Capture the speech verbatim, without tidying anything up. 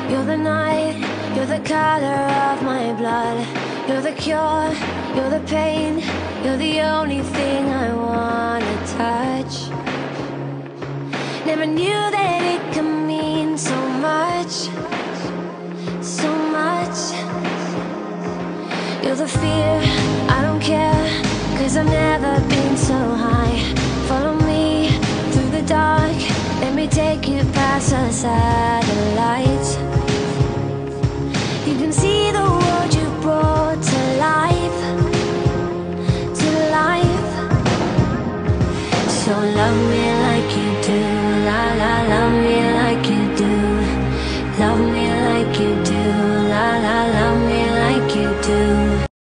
You're the night, you're the color of my blood. You're the cure, you're the pain. You're the only thing I wanna touch. Never knew that it could mean so much, so much. You're the fear, I don't care, 'cause I've never been so high. Follow me through the dark, let me take you past the satellites. You can see the world you brought to life, to life. So love me